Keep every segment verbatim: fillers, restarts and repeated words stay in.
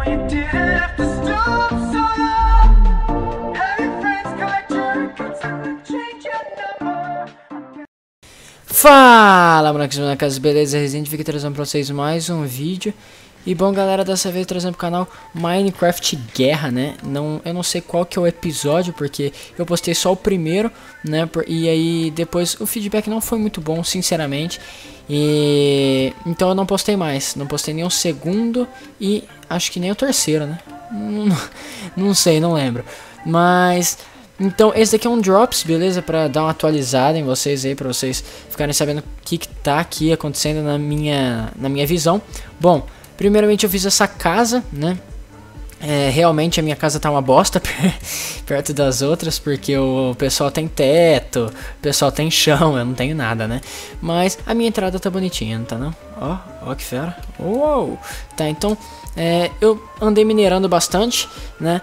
you didn't have to stoop so low. Have your friends collect your records and change your number. Fala, moleques, na casa, beleza? Resident Evil trazendo pra vocês mais um vídeo. E bom, galera, dessa vez trazendo pro canal Minecraft Guerra, né? Não, eu não sei qual que é o episódio, porque eu postei só o primeiro, né? E aí depois o feedback não foi muito bom, sinceramente. E então eu não postei mais, não postei nem o segundo e acho que nem o terceiro, né? Não, não sei, não lembro. Mas então esse daqui é um Drops, beleza? Pra dar uma atualizada em vocês aí, pra vocês ficarem sabendo o que, que tá aqui acontecendo na minha, na minha visão. Bom, primeiramente eu fiz essa casa, né? É, realmente a minha casa tá uma bosta perto das outras, porque o pessoal tem teto, o pessoal tem chão, eu não tenho nada, né? Mas a minha entrada tá bonitinha, não tá não? Ó, ó que fera. Uou! Tá, então é, eu andei minerando bastante, né?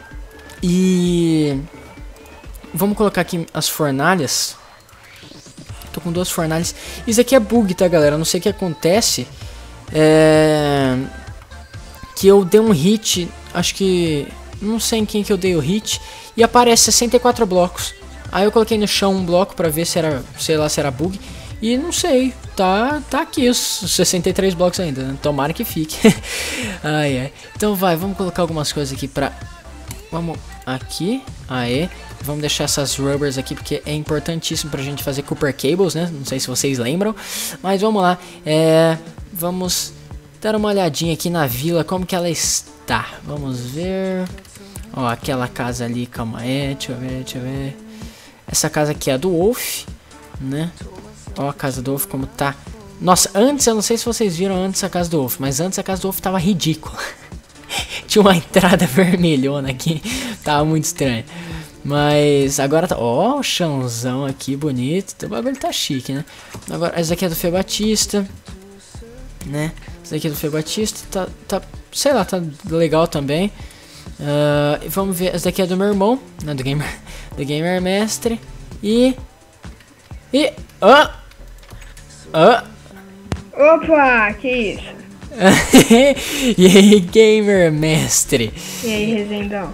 E vamos colocar aqui as fornalhas. Tô com duas fornalhas. Isso aqui é bug, tá, galera? Eu não sei o que acontece. É... Que eu dei um hit, acho que não sei em quem que eu dei o hit, e aparece sessenta e quatro blocos. Aí eu coloquei no chão um bloco pra ver se era, sei lá, se era bug, e não sei, tá, tá aqui os sessenta e três blocos ainda, né? Tomara que fique. Ai, ai. Então vai, vamos colocar algumas coisas aqui pra... Vamos aqui, aê. Vamos deixar essas rubbers aqui porque é importantíssimo pra gente fazer Cooper Cables, né? Não sei se vocês lembram, mas vamos lá. É, vamos dar uma olhadinha aqui na vila, como que ela está. Vamos ver. Ó, aquela casa ali, calma aí, deixa eu ver, deixa eu ver. Essa casa aqui é a do Wolf, né? Ó a casa do Wolf como tá. Nossa, antes, eu não sei se vocês viram antes a casa do Wolf, mas antes a casa do Wolf tava ridícula. Tinha uma entrada vermelhona aqui, tava muito estranho. Mas agora tá... Ó, o chãozão aqui, bonito. O bagulho tá chique, né? Agora, essa aqui é do Fê Batista, né? Essa aqui é do Fê Batista, tá, tá, sei lá, tá legal também. Uh, vamos ver, essa daqui é do meu irmão, né, do Gamer, do Gamer Mestre. E... E... Ó! Ó! Opa, que isso? E aí, Gamer Mestre? E aí, Resendão?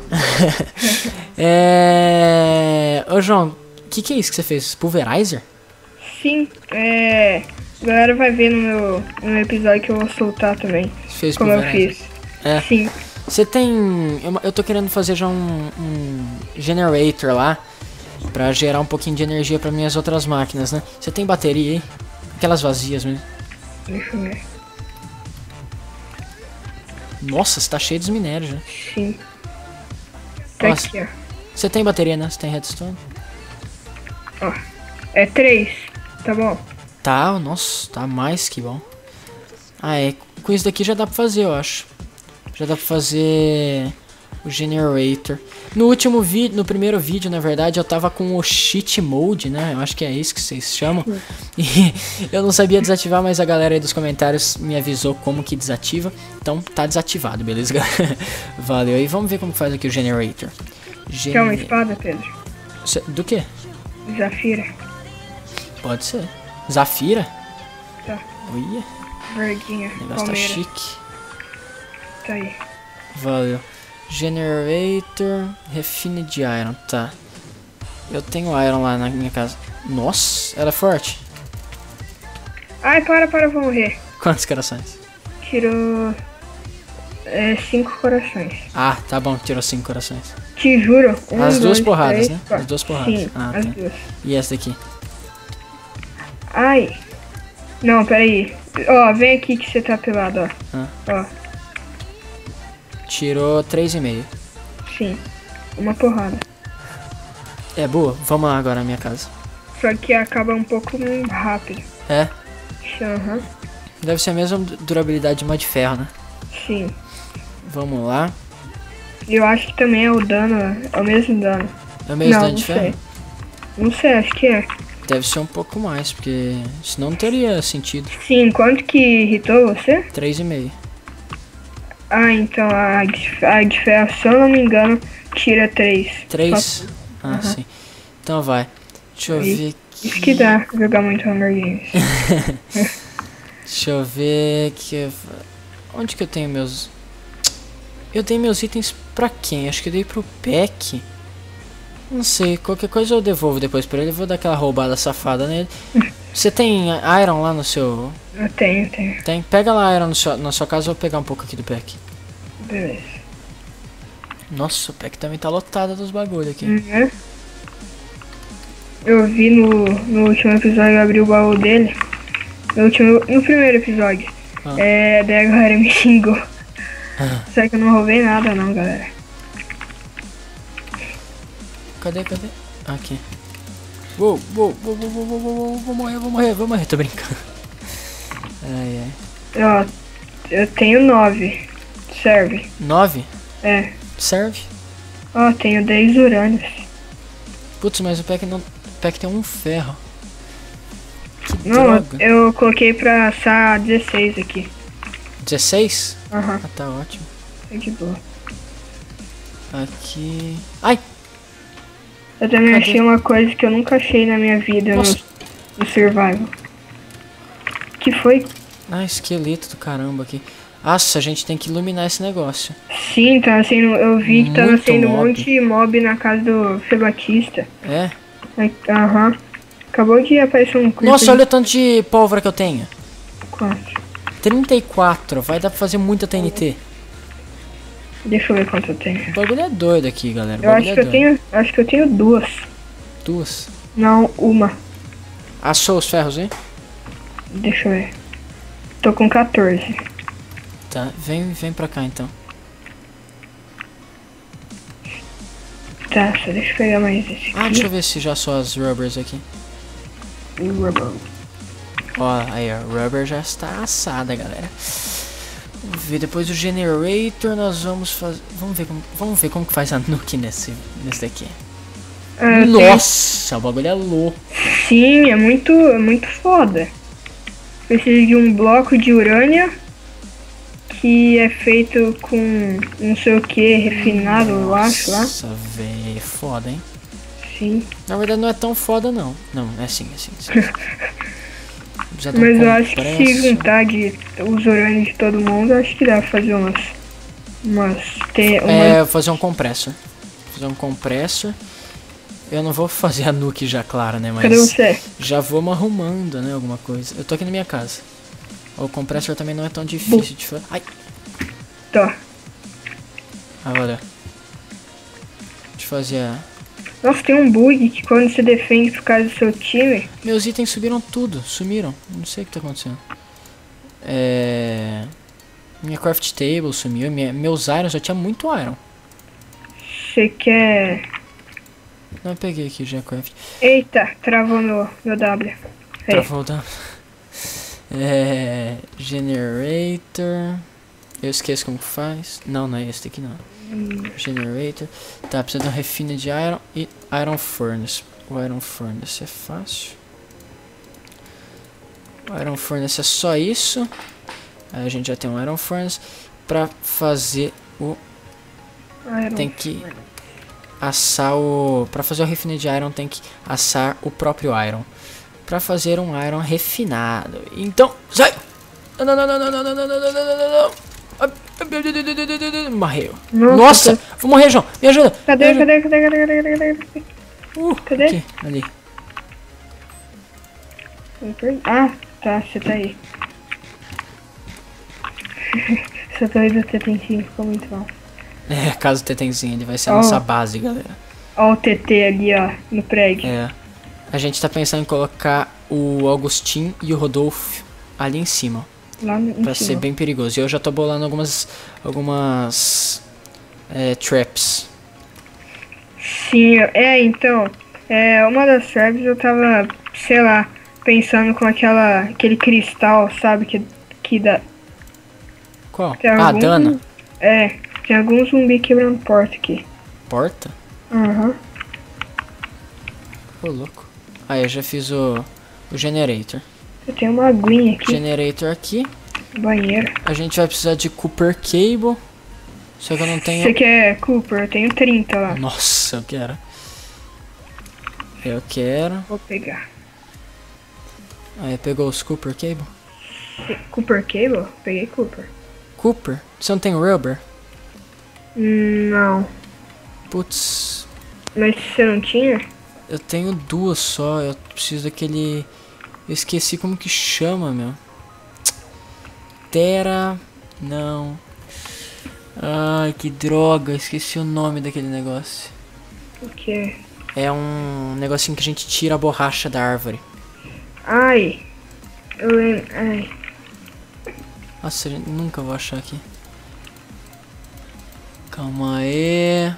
É... Ô, João, o que que é isso que você fez? Pulverizer? Sim, é... A galera vai ver no meu, no meu episódio que eu vou soltar também. Você fez como eu pulverizer? fiz. É. Sim. Você tem... Eu, eu tô querendo fazer já um, um generator lá pra gerar um pouquinho de energia para minhas outras máquinas, né? Você tem bateria aí? Aquelas vazias mesmo. Deixa eu ver. Nossa, você tá cheio dos minérios já. Sim. Tá Nossa. aqui, ó. Você tem bateria, né? Você tem redstone? Ó. É três, tá bom? Tá, nossa, tá mais que bom. Ah, é. Com isso daqui já dá pra fazer, eu acho. Já dá pra fazer o generator. No último vídeo, no primeiro vídeo, na verdade, eu tava com o cheat mode, né? Eu acho que é isso que vocês chamam. E eu não sabia desativar, mas a galera aí dos comentários me avisou como que desativa. Então tá desativado, beleza, galera? Valeu. E vamos ver como faz aqui o generator. Gen... Quer uma espada, Pedro? Do que? Zafira. Pode ser. Zafira? Tá. Olha. Verdinha. O negócio Palmeira. tá chique. Tá aí. Valeu. Generator. Refine de iron. Tá. Eu tenho iron lá na minha casa. Nossa, ela é forte. Ai, para, para, eu vou morrer. Quantos corações? Tirou... É, cinco corações. Ah, tá bom, tirou cinco corações. Te juro. Um, As duas dois, porradas, três, né? quatro. As duas porradas. Sim, Ah, as tá. duas. E essa daqui? Ai. Não, peraí. Ó, vem aqui que você tá pelado, ó. Ah. Ó, Tirou três e meio. sim. Uma porrada. É boa? Vamos lá agora na minha casa. Só que acaba um pouco rápido. É? Aham. Deve ser a mesma durabilidade de uma de ferro, né? Sim. Vamos lá. Eu acho que também é o dano, é o mesmo dano. É o mesmo Não, dano não de ferro? sei. Não sei, acho que é. Deve ser um pouco mais, porque senão não teria sentido. Sim, quanto que irritou você? três e meio. Ah, então a de, a de ferro, se eu não me engano, tira três. três? Só- Ah, Aham. sim. Então vai. Deixa eu Aí. ver Isso que dá jogar muito Hunger Games. Deixa eu ver que... Onde que eu tenho meus... Eu dei meus itens pra quem? Acho que eu dei pro Peck. Não sei, qualquer coisa eu devolvo depois pra ele. Eu vou dar aquela roubada safada nele. Você tem Iron lá no seu... Eu tenho, tenho. Tem? Pega lá Iron no seu, na sua casa, eu vou pegar um pouco aqui do Peck. Beleza. Nossa, o Peck também tá lotado dos bagulho aqui. Uhum. Eu vi no, no último episódio, eu abri o baú dele. No, último, no primeiro episódio. Ah. É, daí a galera me xingou. Só que eu não roubei nada não, galera. Cadê, cadê? Aqui. Uou, uou, uou, uou, uou, uou, uou, vou morrer, vou morrer, vou morrer, tô brincando. Ai, ai. Ó, eu tenho nove. Serve. Nove? É. Serve? Ó, tenho dez urânios. Putz, mas o Peck não... O Peck tem um ferro. Que Não, droga. eu coloquei pra assar dezesseis aqui. dezesseis? Aham, Ah, tá ótimo. tá de boa. Aqui... Ai! Eu também Cadê? achei uma coisa que eu nunca achei na minha vida no, Nossa. no Survival. Que foi? Ah, esqueleto do caramba aqui. Nossa, a gente tem que iluminar esse negócio. Sim, tá nascendo. Eu vi que tá Muito nascendo um mob. monte de mob na casa do Fê Batista. É? Aí, aham. Acabou de aparecer um clipe. Nossa, olha o tanto de pólvora que eu tenho. Quanto? trinta e quatro. Vai dar pra fazer muita T N T. Deixa eu ver quanto eu tenho. O bagulho é doido aqui, galera. O Eu bagulho acho é que eu doido. tenho. Acho que eu tenho duas. Duas. Não, uma. Assou os ferros, hein? Deixa eu ver. Tô com quatorze. Tá, vem, vem pra cá então. Tá, só deixa eu pegar mais esse Ah, aqui. deixa eu ver se já só as rubbers aqui. Rubber. Ó, aí ó, rubber já está assada, galera. Vamos ver, depois do generator nós vamos fazer... Vamos ver como, vamos ver como que faz a nuke nesse, nesse daqui. Ah, eu tenho- Nossa, o bagulho é louco. Sim, é muito, é muito foda. Preciso de um bloco de urânio que é feito com não sei o que, refinado, eu acho lá. Nossa, velho, é foda, hein? Sim. Na verdade não é tão foda não. Não, é sim, é sim. É sim. Precisa de um Mas eu acho que compresso. se juntar de, os urânios de todo mundo, acho que dá pra fazer umas. Umas. Ter, umas É, vou fazer um compressor. Fazer um compressor. Eu não vou fazer a nuke já, claro, né? Cadê Mas você? já vamos arrumando, né? Alguma coisa. Eu tô aqui na minha casa. O compressor também não é tão difícil de fazer. Ai! Tá. Ah, valeu. Deixa eu fazer a... Nossa, tem um bug que quando você defende por causa do seu time. Meus itens subiram tudo. Sumiram. Não sei o que tá acontecendo. É... Minha craft table sumiu. Minha... Meus irons, eu tinha muito iron. Você quer. Não, eu peguei aqui já craft. Eita, travou no, no W. Aí. Travou da... É... Generator... Eu esqueço como que faz. Não, não é esse daqui não. Generator. Tá, precisa de um refine de iron e iron furnace. O iron furnace é fácil. O iron furnace é só isso. Aí a gente já tem um iron furnace. Pra fazer o... Iron. Tem que assar o... Pra fazer o refine de iron tem que assar o próprio iron. Pra fazer um iron refinado. Então, sai! Não, não, não, não, não, não, não, não, não, não, não, não. Morreu. Nossa, Nossa, vou morrer, João. Me ajuda. Cadê, me ajuda. cadê, cadê, cadê, cadê, cadê, cadê? Uh, Cadê? Aqui, ali. Ah, tá, você tá aí. Essa torre do T T cinco ficou muito mal. É, caso o Tetenzinho, ele vai ser a Oh. nossa base, galera. Ó o T T ali, ó, no prédio. É. A gente tá pensando em colocar o Augustin e o Rodolfo ali em cima. Lá no, em Pra cima. ser bem perigoso. E eu já tô bolando algumas... Algumas... É, traps. Sim, eu- é, então, é, uma das traps eu tava, sei lá, pensando com aquela, aquele cristal, sabe, que, que dá... Qual? Tem Ah, algum- Dana. É, tem algum zumbi quebrando porta aqui. Porta? Aham. Ô, louco. Aí eu já fiz o... O generator. Eu tenho uma aguinha aqui, Generator aqui. banheiro. A gente vai precisar de Cooper Cable. Só que eu não tenho... Você quer Cooper? Eu tenho trinta lá. Nossa, eu quero. Eu quero. Vou pegar. Aí pegou os Cooper Cable. Cooper Cable? Peguei Cooper. Cooper? Você não tem rubber? Hum, Não. Putz, Mas você não tinha? eu tenho duas só. Eu preciso daquele. Eu esqueci como que chama, meu. Terra. Não. Ai, que droga. Esqueci o nome daquele negócio. O quê? É um negocinho que a gente tira a borracha da árvore. Ai. Eu lembro. Ai. Nossa, eu nunca vou achar aqui. Calma aí.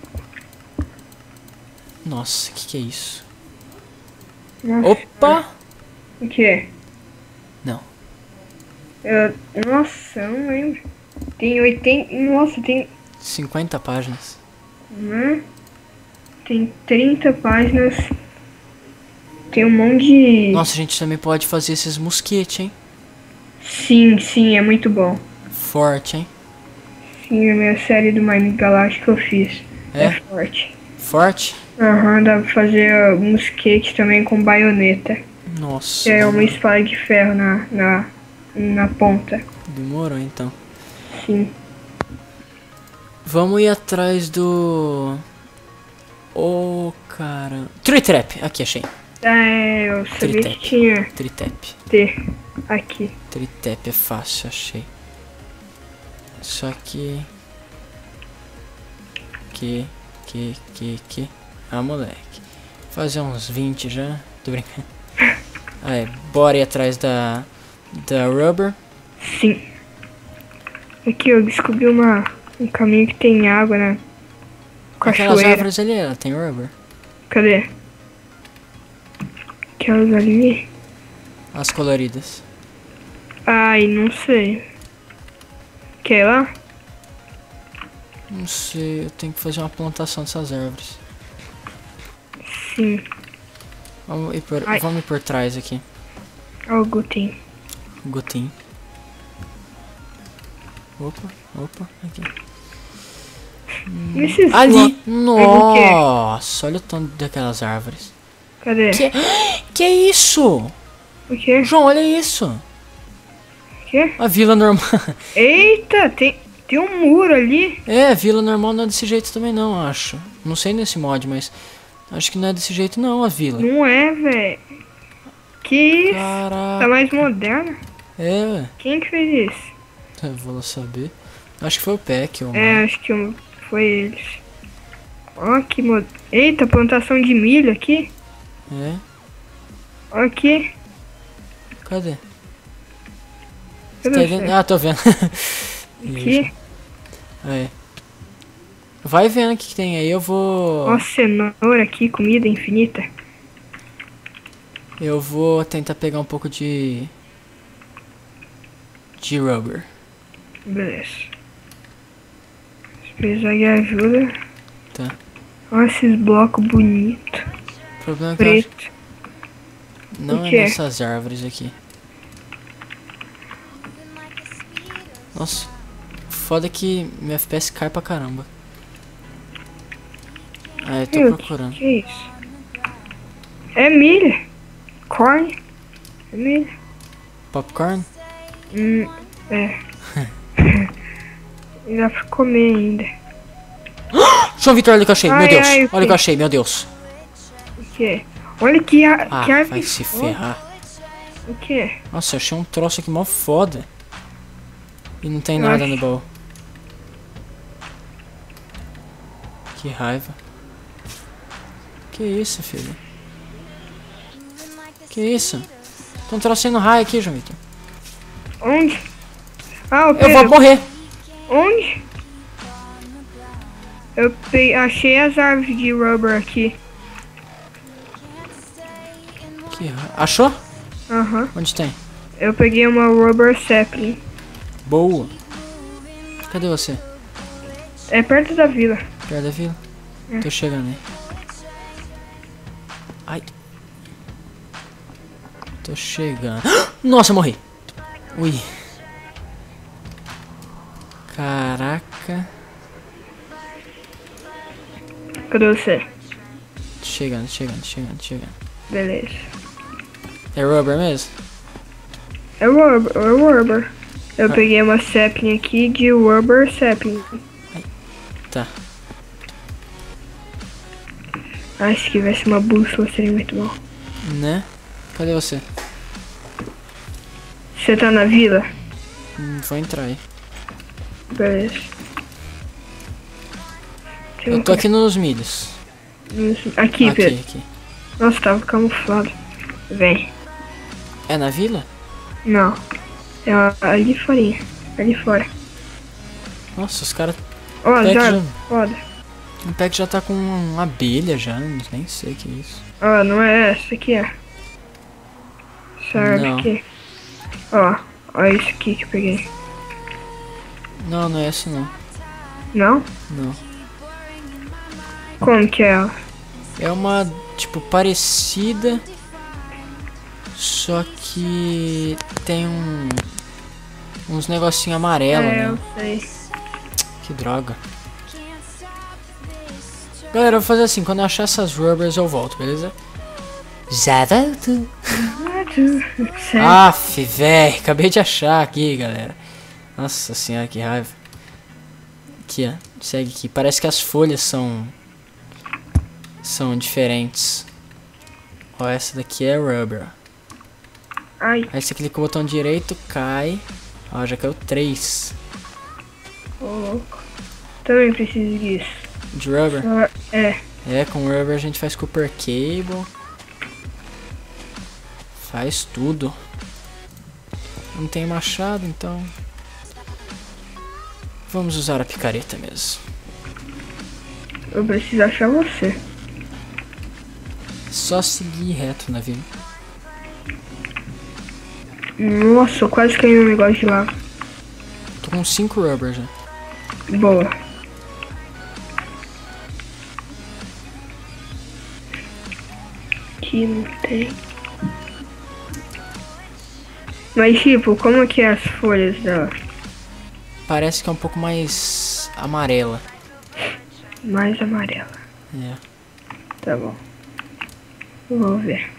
Nossa, o que, que é isso? Nossa. Opa! O quê? Não. Eu... Nossa, eu não lembro. Tem oitenta. Nossa, tem. cinquenta páginas. Hum? Tem trinta páginas. Tem um monte de. Nossa, a gente também pode fazer esses mosquetes, hein? Sim, sim, é muito bom. Forte, hein? Sim, a minha série do Mine Galáctico eu fiz. É? É forte. Forte? Aham, dá pra fazer uh, mosquete também com baioneta. Nossa. Que é uma demorou. espada de ferro na, na, na ponta. Demorou então. Sim. Vamos ir atrás do. Ô, cara. Tree Trap. Aqui, achei. É, eu sabia Tritep. que tinha Tritap. T aqui. Tritap é fácil, achei. Só que. Que. Que. Que. Que. Ah, moleque. Fazer uns vinte já. Tô brincando. Aí, bora ir atrás da. Da rubber. Sim. Aqui eu descobri uma, um caminho que tem água, né? Aquelas Cachoeira. árvores ali, ela tem rubber. Cadê? Aquelas ali? As coloridas. Ai, não sei. Quer ir lá? Não sei, eu tenho que fazer uma plantação dessas árvores. Sim. Vamos ir por, Ai. vamos ir por trás aqui. Algo tem. Gutim. Opa, opa, aqui. Esses Ali! blocos- quê? Nossa, olha o tanto daquelas árvores. Cadê? Que, que é isso? O quê? João, olha isso. O quê? A vila normal. Eita, tem, tem um muro ali. É, a vila normal não é desse jeito também não, acho. Não sei nesse mod, mas acho que não é desse jeito não, a vila. Não é, velho. Que isso? Tá Caraca. mais moderno? É, ué. Quem que fez isso? Eu vou lá saber. Acho que foi o Peck, ou É, acho que um- foi eles. Ó, que mod... Eita, plantação de milho aqui. É. Ó aqui. Cadê? Cadê Tá você? vendo? Ah, tô vendo. Aqui. É. Vai vendo o que, que tem aí, eu vou. Ó, cenoura aqui, comida infinita. Eu vou tentar pegar um pouco de. De rubber. Beleza. Se precisar de ajuda. Tá. Ó, esses blocos bonitos. O problema é que eu acho Preto. que não O é quê? nessas árvores aqui. Nossa. Foda que meu F P S cai pra caramba. Ah, eu tô Meu, procurando. que é isso? É milho. Corn. É milho. Popcorn? Hum, é. E dá pra comer ainda. João Vitor, olha o que eu achei, meu Ai, Deus. ai, o Olha o quê? que eu achei, meu Deus. O quê? Olha que, a, Ah, que árvore. vai se ferrar. O quê? Nossa, eu achei um troço aqui mó foda. E não tem Eu nada acho- no baú. Que raiva. Que isso, filho? Que isso? Tão trouxendo raio aqui, João Vitor. Onde? Ah, o Eu Pedro. vou morrer. Onde? Eu pe... achei as árvores de rubber aqui. Que ra... Achou? Aham. Onde tem? Eu peguei uma rubber sapling. Boa. Cadê você? É perto da vila. Perto da vila? É. Tô chegando aí. Ai. Tô chegando. Nossa, eu morri. Ui. Caraca. Cadê você? Tô chegando, chegando, chegando, chegando. Beleza. É rubber mesmo? É rubber, é rubber. Eu Ah. peguei uma sapling aqui de rubber sapling. Tá. Ah, se tivesse uma bússola seria muito bom. Né? Cadê você? Você tá na vila? Hum, vou entrar aí. Beleza. Tem Eu um tô aqui nos milhos. ca- Aqui, Aqui, Pedro. aqui. Nossa, tava camuflado. Vem. É na vila? Não. É a- ali fora. Ali fora. Nossa, os caras. Ó, Pet já. já- Foda. O Peck já tá com uma abelha já, nem sei o que é isso. Ó, não é essa aqui, ó. Essa árvore Não. aqui. Ó, ó isso aqui que eu peguei. Não, não é essa não. Não? Não. Como que é ela? É uma, tipo, parecida. Só que tem um. Uns negocinho amarelo, é, né? eu sei. Que droga. Galera, eu vou fazer assim, quando eu achar essas rubbers eu volto, beleza? Já volto. Sério? Aff, véi, acabei de achar aqui, galera. Nossa senhora, que raiva. Aqui, ó, segue aqui. Parece que as folhas são... São diferentes. Ó, essa daqui é rubber. Ai, Aí você clica o botão direito, cai. Ó, já caiu três ô louco. Também preciso disso. de rubber. Só- É, É, com rubber a gente faz copper cable. Faz tudo. Não tem machado, então... Vamos usar a picareta mesmo. eu preciso achar você. Só seguir reto na vida. Nossa, eu quase caí no negócio de lava. Tô com cinco rubber já. Boa. Aqui não tem. Mas tipo, como que é as folhas dela? Parece que é um pouco mais amarela. Mais amarela. É. Tá bom. Vou ver.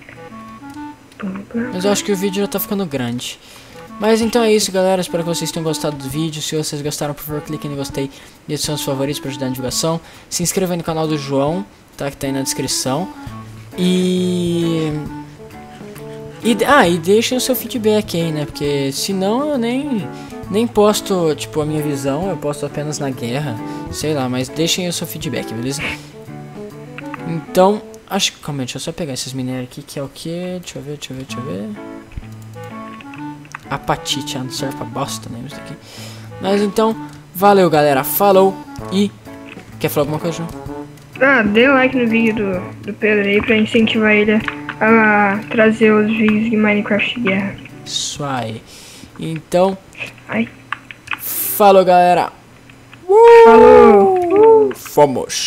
Mas eu acho que o vídeo já tá ficando grande. Mas então é isso, galera. Espero que vocês tenham gostado do vídeo. Se vocês gostaram, por favor, cliquem no gostei e adicione os favoritos para ajudar na divulgação. Se inscreva aí no canal do João, tá? Que tá aí na descrição. E... e ah, e deixem o seu feedback aí, né? Porque senão eu nem, nem posto, tipo, a minha visão. Eu posto apenas na guerra. Sei lá, mas deixem aí o seu feedback, beleza? Então, acho que... Calma aí, deixa eu só pegar esses minérios aqui, que é o que? Deixa eu ver, deixa eu ver, deixa eu ver... Apatite, ah, não serve pra bosta, né? Isso daqui. Mas então, valeu, galera. Falou e... Quer falar alguma coisa, João? Ah, dê like no vídeo do, do Pedro aí pra incentivar ele a, a trazer os vídeos de Minecraft Guerra. Isso aí. Então, Ai, falou, galera. falou! Fomos.